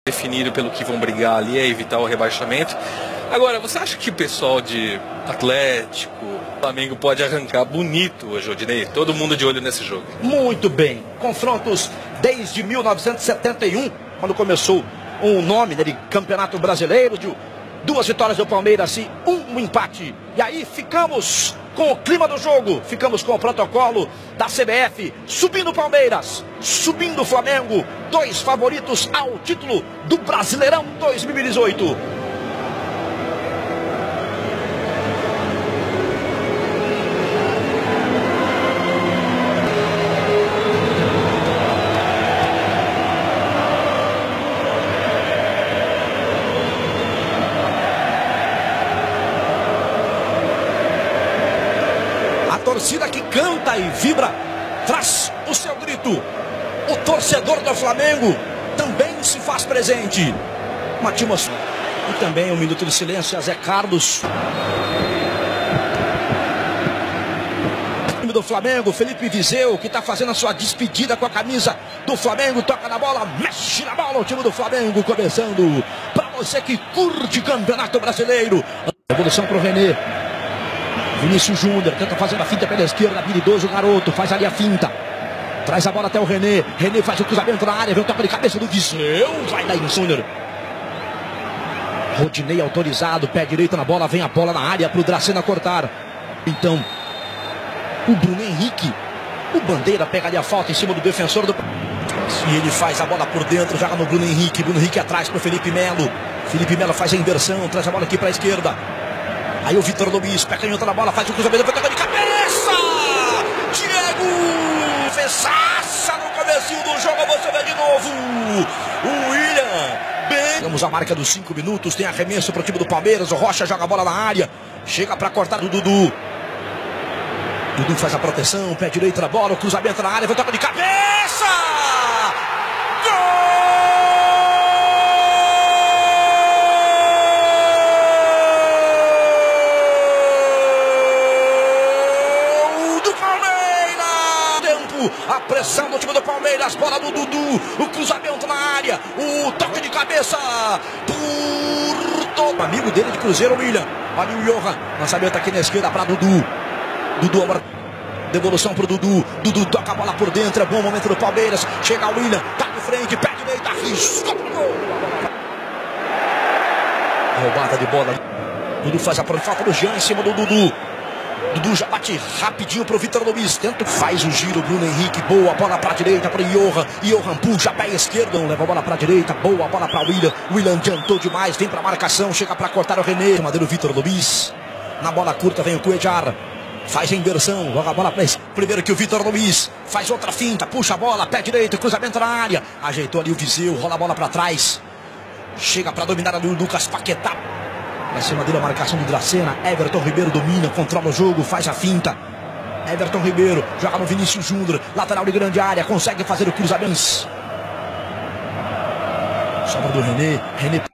definido pelo que vão brigar ali, é evitar o rebaixamento. Agora, você acha que o pessoal de Atlético, Flamengo pode arrancar bonito hoje, Odinei? Todo mundo de olho nesse jogo. Muito bem. Confrontos desde 1971, quando começou um nome de Campeonato Brasileiro, de 2 vitórias do Palmeiras e 1 empate. E aí ficamos com o clima do jogo, ficamos com o protocolo da CBF, subindo o Palmeiras, subindo o Flamengo, 2 favoritos ao título do Brasileirão 2018. Torcida que canta e vibra, traz o seu grito. O torcedor do Flamengo também se faz presente. Uma atmosfera. E também um minuto de silêncio a Zé Carlos. O time do Flamengo, Felipe Viseu, que está fazendo a sua despedida com a camisa do Flamengo. Toca na bola, mexe na bola. O time do Flamengo começando. Para você que curte Campeonato Brasileiro. Evolução para o René. Vinícius Júnior tenta fazer a finta pela esquerda, habilidoso o garoto, faz ali a finta. Traz a bola até o René. René faz o cruzamento na área, vem o toque de cabeça do Viseu. Vai daí, Júnior. Rodinei autorizado, pé direito na bola, vem a bola na área para o Dracena cortar. Então, o Bruno Henrique, o Bandeira pega ali a falta em cima do defensor do... E ele faz a bola por dentro, joga no Bruno Henrique. Bruno Henrique atrás para o Felipe Melo. Felipe Melo faz a inversão, traz a bola aqui para a esquerda. Aí o Vitor Luiz, pé canhoto na bola, faz o cruzamento, foi toque de cabeça! Diego! Fechaça no comecinho do jogo, você vê de novo! O William, bem... Temos a marca dos 5 minutos, tem arremesso para o time do Palmeiras, o Rocha joga a bola na área, chega para cortar do Dudu. Dudu faz a proteção, pé direito na bola, o cruzamento na área, foi toque de cabeça! A pressão do time do Palmeiras, bola do Dudu, o cruzamento na área, o toque de cabeça por todo amigo dele de Cruzeiro, William. Olha o Johan, lançamento aqui na esquerda para Dudu. Dudu, devolução para o Dudu. Dudu toca a bola por dentro, é bom momento do Palmeiras. Chega o William, tá de frente, pé direita, arriscou pro gol. Roubada de bola. Dudu faz a falta do Jean em cima do Dudu. Dudu já bate rapidinho pro Vitor Luiz. Tenta, faz o giro, Bruno Henrique. Boa bola pra direita pro Johan. Johan puxa pé esquerdo. Leva a bola pra direita. Boa bola pra William. William adiantou demais. Vem pra marcação. Chega pra cortar o René. Madeiro Vitor Luiz. Na bola curta vem o Cuejar. Faz a inversão. Joga a bola pra esse. Primeiro que o Vitor Luiz. Faz outra finta. Puxa a bola. Pé direito. Cruzamento na área. Ajeitou ali o Viseu. Rola a bola pra trás. Chega pra dominar ali o Lucas Paquetá. Em cima dele a marcação do Dracena. Everton Ribeiro domina, controla o jogo, faz a finta. Everton Ribeiro joga no Vinícius Júnior, lateral de grande área, consegue fazer o cruzamento. Sobra do René. René